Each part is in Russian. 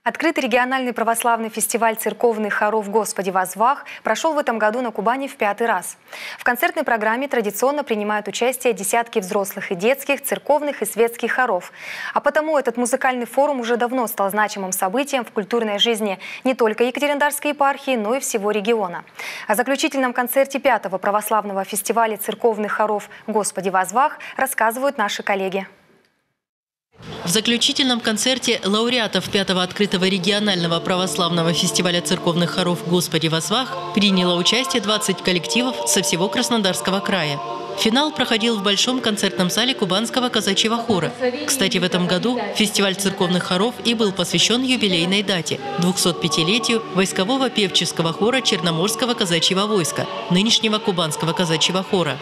Открытый региональный православный фестиваль церковных хоров «Господи возвах» прошел в этом году на Кубани в 5-й раз. В концертной программе традиционно принимают участие десятки взрослых и детских, церковных и светских хоров. А потому этот музыкальный форум уже давно стал значимым событием в культурной жизни не только Екатеринодарской епархии, но и всего региона. О заключительном концерте 5-го православного фестиваля церковных хоров «Господи возвах» рассказывают наши коллеги. В заключительном концерте лауреатов 5-го открытого регионального православного фестиваля церковных хоров «Господи возвах» приняло участие 20 коллективов со всего Краснодарского края. Финал проходил в Большом концертном зале Кубанского казачьего хора. Кстати, в этом году фестиваль церковных хоров и был посвящен юбилейной дате – 205-летию войскового певческого хора Черноморского казачьего войска, нынешнего Кубанского казачьего хора.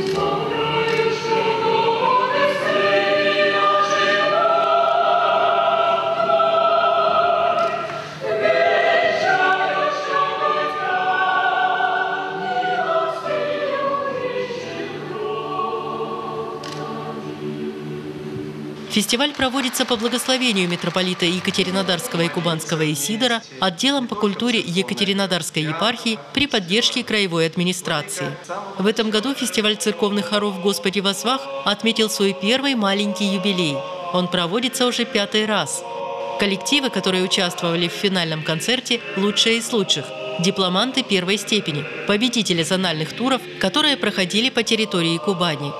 Фестиваль проводится по благословению митрополита Екатеринодарского и Кубанского Исидора отделом по культуре Екатеринодарской епархии при поддержке краевой администрации. В этом году фестиваль церковных хоров «Господи возвах» отметил свой первый маленький юбилей. Он проводится уже 5-й раз. Коллективы, которые участвовали в финальном концерте, лучшие из лучших. Дипломанты первой степени, победители зональных туров, которые проходили по территории Кубани.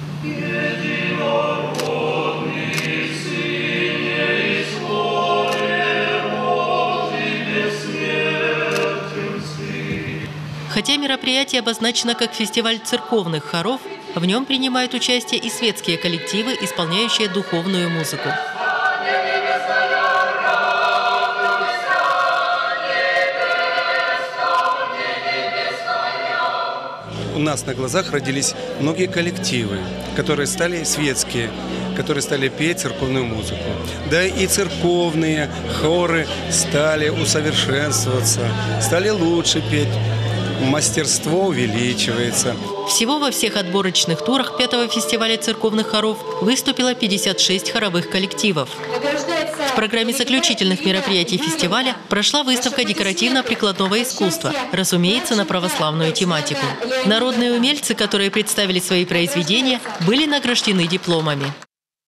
Хотя мероприятие обозначено как фестиваль церковных хоров, в нем принимают участие и светские коллективы, исполняющие духовную музыку. У нас на глазах родились многие коллективы, которые стали светские, которые стали петь церковную музыку. Да и церковные хоры стали усовершенствоваться, стали лучше петь. Мастерство увеличивается. Всего во всех отборочных турах 5-го фестиваля церковных хоров выступило 56 хоровых коллективов. В программе заключительных мероприятий фестиваля прошла выставка декоративно-прикладного искусства, разумеется, на православную тематику. Народные умельцы, которые представили свои произведения, были награждены дипломами.